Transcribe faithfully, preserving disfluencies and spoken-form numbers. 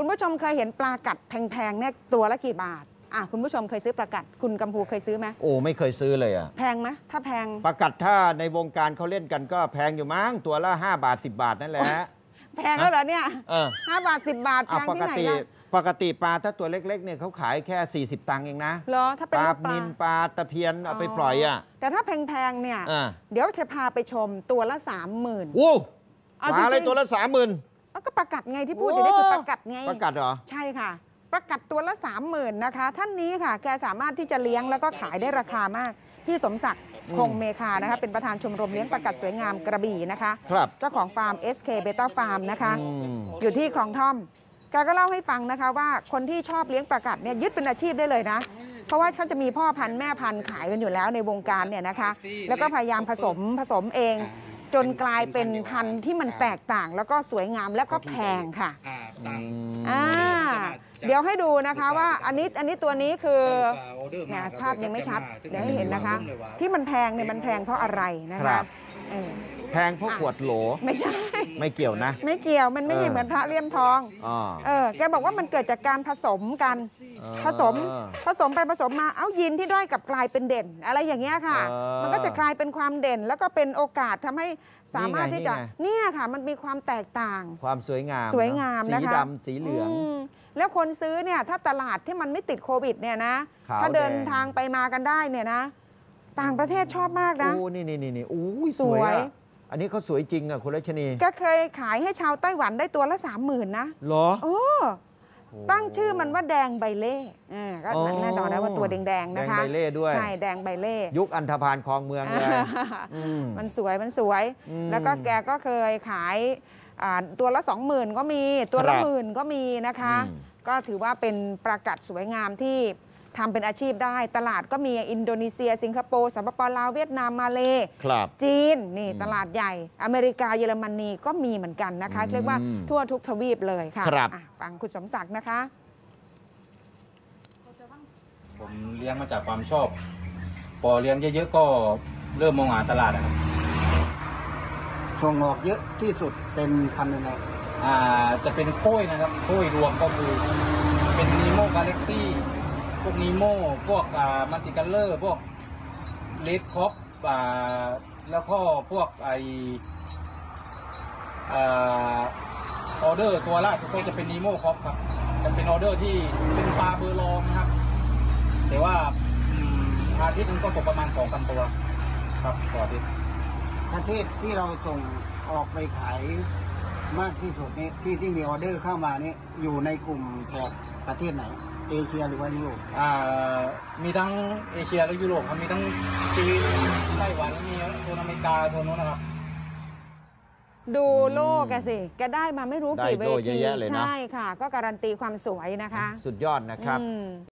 ผู้ชมเคยเห็นปลากัดแพงๆเนี่ยตัวละกี่บาทอ่ะคุณผู้ชมเคยซื้อปลากัดคุณกัมพูเคยซื้อไหมโอ้ไม่เคยซื้อเลยอ่ะแพงไหมถ้าแพงปลากัดถ้าในวงการเขาเล่นกันก็แพงอยู่มั้งตัวละห้าบาทสิบบาทนั่นแหละแพงแล้วเหรอเนี่ยห้าบาทสิบบาทแพงที่ไหนล่ะปกติปลาถ้าตัวเล็กๆเนี่ยเขาขายแค่สี่สิบตังค์เองนะเหรอถ้าเป็นปลานิลปลาตะเพียนเอาไปปล่อยอ่ะแต่ถ้าแพงๆเนี่ยเดี๋ยวจะพาไปชมตัวละสามหมื่นโอ้ปลาอะไรตัวละสามหมื่นก็ปลากัดไงที่พูดอยู่นี่คือปลากัดไงปลากัดเหรอใช่ค่ะปลากัดตัวละสามหมื่นนะคะท่านนี้ค่ะแกสามารถที่จะเลี้ยงแล้วก็ขายได้ราคามากพี่สมศักดิ์คงเมคานะคะเป็นประธานชมรมเลี้ยงปลากัดสวยงามกระบี่นะคะครับเจ้าของฟาร์ม เอส เค Beta Farm นะคะอยู่ที่คลองท่อมแกก็เล่าให้ฟังนะคะว่าคนที่ชอบเลี้ยงปลากัดเนี่ยยึดเป็นอาชีพได้เลยนะเพราะว่าเขาจะมีพ่อพันธุ์แม่พันธุ์ขายกันอยู่แล้วในวงการเนี่ยนะคะแล้วก็พยายามผสมผสมเองจนกลายเป็นพันธุ์ที่มันแตกต่างแล้วก็สวยงามแล้วก็แพงค่ะอ่าเดี๋ยวให้ดูนะคะว่าอันนี้อันนี้ตัวนี้คือเนี่ยภาพยังไม่ชัดเดี๋ยวให้เห็นนะคะที่มันแพงเนี่ยมันแพงเพราะอะไรนะคะแพงเพราะขวดโหลไม่ใช่ไม่เกี่ยวนะไม่เกี่ยวมันไม่เหมือนพระเลี่ยมทองเออแกบอกว่ามันเกิดจากการผสมกันผสมผสมไปผสมมาเอ้ายีนที่ด้อยกับกลายเป็นเด่นอะไรอย่างเงี้ยค่ะมันก็จะกลายเป็นความเด่นแล้วก็เป็นโอกาสทำให้สามารถที่จะเนี่ยค่ะมันมีความแตกต่างความสวยงามสวยงามนะคะสีดำสีเหลืองแล้วคนซื้อเนี่ยถ้าตลาดที่มันไม่ติดโควิดเนี่ยนะถ้าเดินทางไปมากันได้เนี่ยนะต่างประเทศชอบมากนะโอ้นี่นี่นี่นี่อู้สวยอันนี้เขาสวยจริงอ่ะคุณรัชนีก็เคยขายให้ชาวไต้หวันได้ตัวละสามหมื่นนะเหรอโอ้ตั้งชื่อมันว่าแดงใบเล่ก็แน่นอนนะว่าตัวแดงๆนะคะแดงใบเล่ด้วยใช่แดงใบเล่ยุคอันธพาลคลองเมืองเลยมันสวยมันสวยแล้วก็แกก็เคยขายตัวละสองหมื่นก็มีตัวละหมื่นก็มีนะคะก็ถือว่าเป็นปลากัดสวยงามที่ทำเป็นอาชีพได้ตลาดก็มีอินโดนีเซียสิงคโปร์สปปลาวเวียดนามมาเลจีนนี่ตลาดใหญ่อเมริกาเยอรมนีก็มีเหมือนกันนะคะเรียกว่าทั่วทุกทวีปเลยค่ะฟังคุณสมศักดิ์นะคะผมเลี้ยงมาจากความชอบพอเลี้ยงเยอะๆก็เริ่มมองหาตลาดนะครับส่งออกเยอะที่สุดเป็นพันธุ์อะไรอ่าจะเป็นโค้ยนะครับโค้ยรวมก็คือเป็นนีโมกาแล็กซี่พวกนีโมพวกอ่ามันติคัลเลอร์พวกเลดคอปอ่าแล้วก็พวกไออ่าออเดอร์ตัวล่าสุดก็จะเป็นนีโมคอปครับจะเป็นออเดอร์ที่เป็นปลาเบอร์ลองนะครับแต่ว่าอาทิตย์นึงก็ตกประมาณสองพันตัวครับต่ออาทิตย์ประเทศที่เราส่งออกไปขายมากที่สุดนี้ที่ที่มีออเดอร์เข้ามานี่อยู่ในกลุ่มแถบประเทศไหนเอเชียหรือว่ายุโรปอ่ามีทั้งเอเชียและยุโรปมีทั้งจีนไต้หวันมีโซนอเมริกาโซนนู้นนะครับดูโลกแกสิแกได้มาไม่รู้กี่เวทีใช่ค่ะก็การันตีความสวยนะคะสุดยอดนะครับ